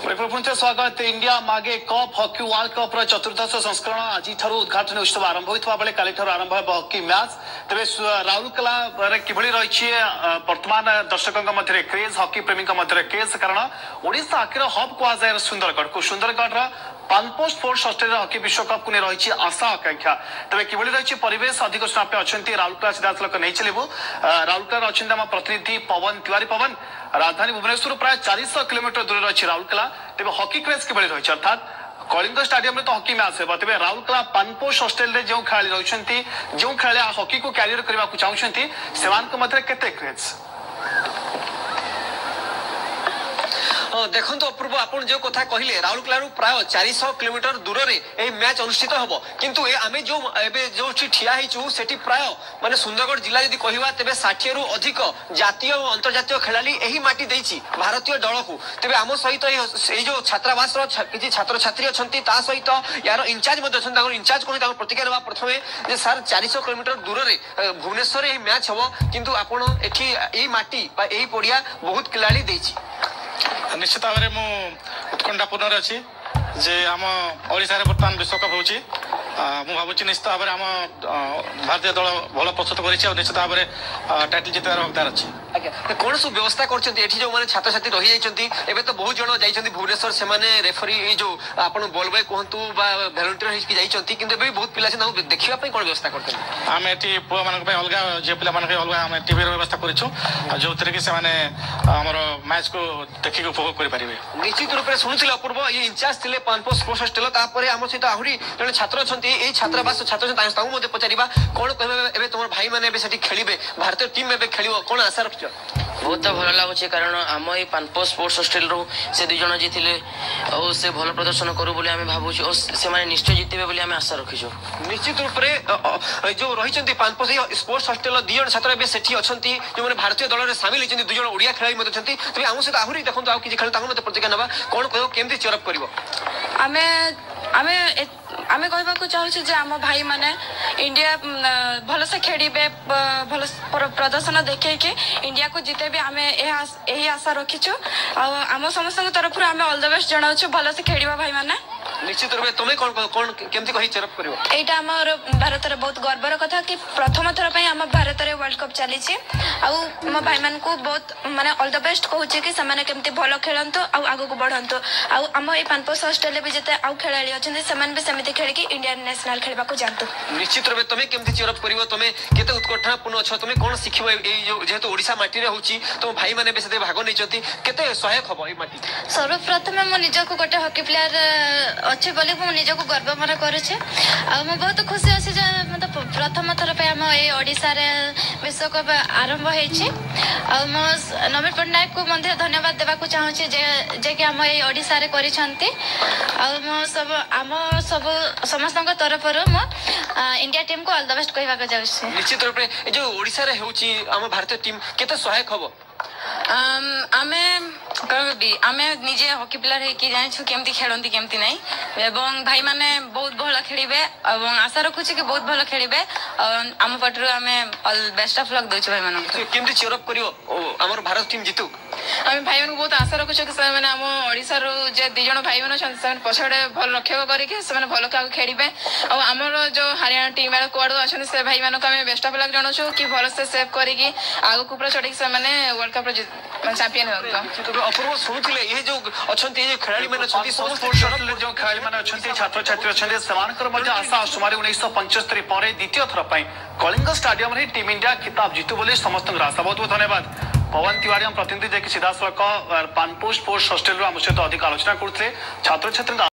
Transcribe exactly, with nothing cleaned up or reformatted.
पुनः स्वागत इंडिया मागे कप हॉकी वर्ल्ड कप चतुर्दश संस्करण आज उद्घाटन उत्सव आरंभ होता बेले काली आरंभ हो हॉकी मैच तेज राउरकेला किभली रही वर्तमान दर्शकों मध्य क्रेज हॉकी प्रेमी मध्य क्रेज कारण ओडिशा आखिर हब कहुए सुंदरगढ़ को Sundargarh Panposh sports hostel hockey विश्वकप को रही आशा आकांक्षा तेज किभली रही परिवेश अधिक सुनापे अच्छा राउरकेला सीधासलख नहीं चलू राउरकेला अच्छा प्रतिनिधि पवन तिवारी पवन राजधानी भुवनेश्वर प्राय चार सौ किलोमीटर दूर रही राउरकेला तेज हॉकी क्रेज किभली रही अर्थात कलिंग स्टाडियम में तो हॉकी मैच होगा तेज राउरकेला पानपोस्ट हॉस्टेल रे जो खेलाड़ी रही जो खेलाड़ी हॉकी को क्यारियर करने को चाहते से केते क्रेज देखो अपूर्व आप जो कथा कहले राउरकेला प्राय चार सौ किलोमीटर दूर में मैच अनुष्ठित हम किंतु आम जो जो ठिया होती प्राय माने सुंदरगढ़ जिला जब कह तेज षाठी रु अधिक जातीय और अंतर्जातीय खेलाड़ी यही माटी देती भारतीय दल को तेज आम सहित ये जो छात्रावास किसी छात्र छात्री अच्छा सहित यार इंचार्ज इंचार्ज कौन प्रतिक्रिया देवा प्रथम सार चार सौ किलोमीटर दूर में भुवनेश्वर यही मैच हम किंतु आपड़ ये माटी यही पड़िया बहुत खिलाड़ी देती निश्चित भाव में उत्कंठापूर्ण अच्छी जे आम ओडिशा बर्तमान विश्वकप हो भावुँ निश्चित भाव में आम भारतीय दल भल प्रस्तुत कर निश्चित भाव में टाइटल जितवार हकदार अच्छी कौन सब व्यवस्था कर जो मैंने छात्र छात्री रही जाइए तो बहुत जन जाइए भुवनेश्वर से रेफरी जो आप बॉल बॉय कहतु भलेंटियर होती कि बहुत पिला देखा कौन व्यवस्था करते आम ये पुआ मान अलग झील पिला अलग आम टीवी व्यवस्था करूँ जो थे कि आमर मैच को देखिक उपभोग करेंगे निश्चित रूप से शुणुले अपूर्व ये इंचार्ज थे पानपो स्पोर्ट्स हॉस्टेल आम सहित आहरी जन छात्र अच्छा ये छात्रावास छात्र पचार कौन कहे तुम भाई मैंने खेलिए भारतीय टीम में खेल कौन आशा रख बहुत भल लगुच कारण आम ये पानपो स्पोर्ट्स हॉस्टेल रू से दुई जन जी थे और से भल प्रदर्शन करूँ बोली आम भावुँ और से निश्चय जितबे बोली आम आशा रखीचु निश्चित रूप से जो रही पानपो स्पोर्ट्स हॉस्टेल दुई जन छात्र सेठी अच्छा जो मैंने भारतीय दल में सामिल होती दुई जन ओडिया खेलाड़ी तेज तेज आम सहित आहरी देखो आउ किसी खेल मत प्रतिक्रिया ना कौन कह केमती चेयरअप कर आमे आमे आमे कहबा चाहूँ जे आम भाई माने इंडिया भल से खेड़े भल प्रदर्शन देखे कि इंडिया को जिते भी आमे यही आशा रखीचु आम समस्त तरफ आम ऑल द बेस्ट जनाऊँ भल से खेड़ा भाई माने निश्चित रूप तुम कौन कौन केमती कही चेयरअप कर एटा हमर भारत रे बहुत गर्वर कथा कि प्रथम थर पे हम भारत रे वर्ल्ड कप चली छी आ हम भाई मान को बहुत माने ऑल द बेस्ट कहू छी कि समाने केमती भलो खेलंतो आ आगु को बढ़ंतो आ हम ए पानपोस हॉस्टेल भी जते आ खेलाड़ी अछन समान भी समिति खेल कि इंडियन नेशनल खेलबा को जानतो निश्चित रूप तुम केमती चेयरअप करिवो तुम केते उत्कंठापूर्ण छ तुम कोन सिखिबो ए जो जेहेतु ओडिसा माटी रे होची तुम भाई माने भी सेते भाग नै छथि केते सहायक हबो ए माटी सर्वप्रथम म निज को गोटे हॉकी प्लेयर अच्छे बोले मुझे निजक गर्व मन करे बहुत खुशी अच्छे मतलब प्रथम थर पे आम ये ओडिशा रे विश्वकप आरंभ होती नवीन पट्टनायक को मध्य धन्यवाद देवाक चाहूँगी जे जे कि आम ये ओडिशा रे करिसेंती सब आम सब समस्त तरफ इंडिया टीम को ऑल द बेस्ट कहवाक चाहूँ निश्चित रूप से जो ओडिशा रे होची आम भारतीय टीम केते सहायक हबो आमे कहबी आमे निजे हॉकी प्लेयर है कि जानिछु केमती खेलंती केमती नहीं एवं भाई माने बहुत भल खेलिबे एवं आशा रखुछि कि बहुत भल खेलिबे आम पटरु आमे ऑल बेस्ट ऑफ लक दोछु भाई माने केमती चेयरअप करियो हमर भारत टीम जितु आमे भाई माने बहुत आशा रखुछु कि से माने हम ओडिसा रो जे दि जण भाई माने छन से पछडे भल रक्षक करी कि से माने भल का खेलिबे और हमर जो हरियाणा टीम वाला कोड अछन से भाई माने को आमे बेस्ट ऑफ लक जणछु कि भल से सेव करी कि आगु कुपरा चढ़ी से माने वर्ल्ड कप रो चैंपियन हो अपूर्व शुणुले ये जो अच्छा खेलाड़ी मैंने जो खेलाड़ी मैंने अच्छा छात्र छात्री अच्छा से आशा सुमार उन्नीस पंचस्तरी पर द्वितीय थर कलिंग स्टाडियम टीम इंडिया खिताब जीतु बोले समस्त आशा बहुत बहुत धन्यवाद पवन तिवारी हम प्रतिनिधि जे सीधासलख पानपो स्पोर्ट्स हॉस्टेल आम सहित अधिक आलोचना करते छात्र छात्री